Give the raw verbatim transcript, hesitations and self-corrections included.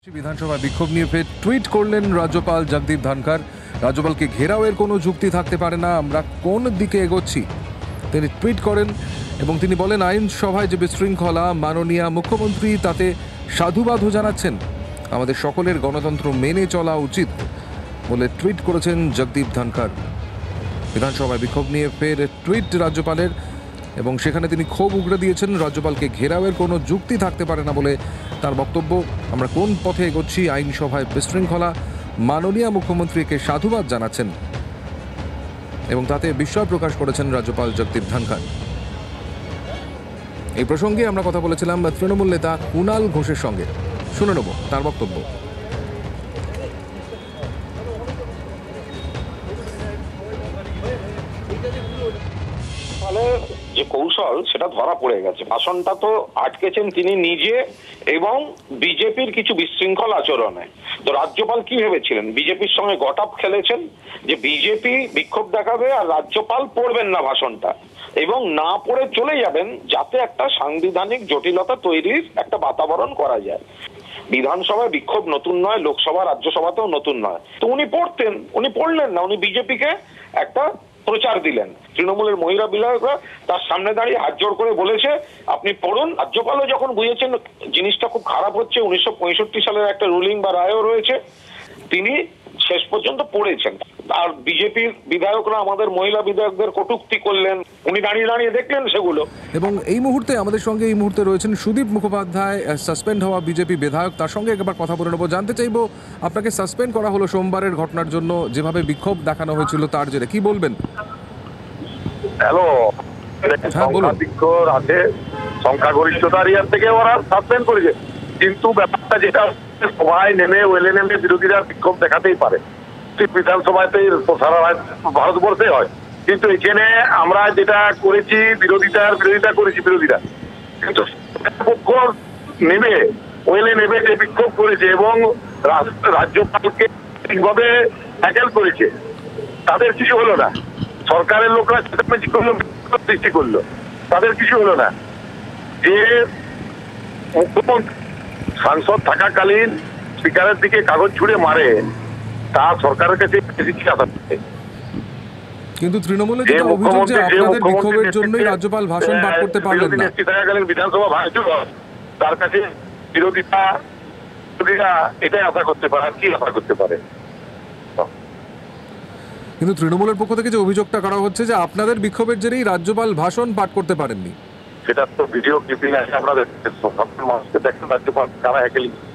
বিধানসভা বিক্ষোভ নিয়ে ফের টুইট করলেন রাজ্যপাল জগদীপ ধনখড়। রাজ্যপালকে ঘেরাওয়ের কোনো যুক্তি থাকতে পারে না, আমরা কোন দিকে এগোচ্ছি তিনি টুইট করেন এবং তিনি বলেন আইনসভায় যে বিশৃঙ্খলা মাননীয় মুখ্যমন্ত্রী তাতে সাধুবাদও জানাচ্ছেন, আমাদের সকলের গণতন্ত্র মেনে চলা উচিত বলে টুইট করেছেন জগদীপ ধনখড়। বিধানসভায় বিক্ষোভ নিয়ে ফের টুইট রাজ্যপালের এবং সেখানে তিনি ক্ষোভ উগড়ে দিয়েছেন, রাজ্যপালকে ঘেরাওয়ের কোনো যুক্তি থাকতে পারে না বলে তার বক্তব্য। আমরা কোন পথে এগোচ্ছি, আইনসভায় বিশৃঙ্খলা মাননীয় মুখ্যমন্ত্রীকে সাধুবাদ জানাচ্ছেন এবং তাতে বিস্ময় প্রকাশ করেছেন রাজ্যপাল জগদীপ ধনখড়। এই প্রসঙ্গে আমরা কথা বলেছিলাম তৃণমূল নেতা কুণাল ঘোষের সঙ্গে, শুনে নেব তার বক্তব্য। যে কৌশল সেটা ধরা পড়ে গেছে, ভাষণটা তো আটকেছেন তিনি নিজে এবং বিজেপির কিছু বিশৃঙ্খল আচরণে। তো রাজ্যপাল কি ভেবেছিলেন, বিজেপির সঙ্গে গটাপ খেলেছেন যে বিজেপি বিক্ষোভ দেখাবে আর রাজ্যপাল পড়বেন না ভাষণটা এবং না পড়ে চলে যাবেন, যাতে একটা সাংবিধানিক জটিলতা তৈরির একটা বাতাবরণ করা যায়। বিধানসভায় বিক্ষোভ নতুন নয়, লোকসভা রাজ্যসভাতেও নতুন নয়। তো উনি পড়তেন, উনি পড়লেন না, উনি বিজেপিকে একটা প্রচার দিলেন। তৃণমূলের মহিলা বিধায়করা তার সামনে দাঁড়িয়ে হাত জোড় করে বলেছে আপনি পড়ুন। রাজ্যপালও যখন বুঝেছেন জিনিসটা খুব খারাপ হচ্ছে, উনিশশো পঁয়ষট্টি সালের একটা রুলিং বা রায়ও রয়েছে, তিনি শেষ পর্যন্ত পড়েছেন। আর বিজেপির বিধায়করা আমাদের মহিলা বিধায়কদের কটূক্তি করলেন, উনি দাঁড়িয়ে দাঁড়িয়ে দেখলেন সেগুলো। এবং এই মুহূর্তে আমাদের সঙ্গে এই মুহূর্তে রয়েছেন সুদীপ মুখোপাধ্যায়, সাসপেন্ড হওয়া বিজেপি বিধায়ক, তার সঙ্গে একবার কথা বলে নেবো। জানতে চাইবো, আপনাকে সাসপেন্ড করা হলো সোমবারের ঘটনার জন্য, যেভাবে বিক্ষোভ দেখানো হয়েছিল তার জেরে, কি বলবেন? হ্যালো, বিক্ষোভ আছে, সংখ্যাগরিষ্ঠতার ইয়ার থেকে ওরা সাসপেন্ড করেছে, কিন্তু ব্যাপারটা যেটা সবাই নেমে ওয়েলে নেমে বিরোধীরা বিক্ষোভ দেখাতেই পারে। বিধানসভাতে সারা ভারতবর্ষে হয়, কিন্তু এখানে আমরা যেটা করেছি বিরোধিতার বিরোধিতা করেছি বিরোধীরা, কিন্তু পক্ষ নেমে ওয়েলে নেমে যে বিক্ষোভ করেছে এবং রাজ্যপালকে ঠিকভাবে ট্যাকেল করেছে, তাদের কিছু হলো না। সরকারের লোকরা সৃষ্টি করলো, তাদের কিছু হলো না। যে মুখ্যমন্ত্রী সাংসদ থাকাকালীন স্পিকারের দিকে কাগজ ছুড়ে মারে, তা সরকারের কাছে কিন্তু তৃণমূলের যেটা অভিযোগ যে আপনাদের বিক্ষোভের জন্যই রাজ্যপাল ভাষণ পাঠ করতে পারলেন না। থাকাকালীন বিধানসভা ভাঙচুর, তার কাছে বিরোধিতা বিরোধীরা এটাই আশা করতে পারে, আর কি আশা করতে পারে। কিন্তু তৃণমূলের পক্ষ থেকে যে অভিযোগটা করা হচ্ছে যে আপনাদের বিক্ষোভের জেরেই রাজ্যপাল ভাষণ পাঠ করতে পারেননি, সেটা তো ভিডিও ক্লিপিং আছে, আপনাদের মানুষকে দেখেন রাজ্যপাল কারা হ্যাকেলিং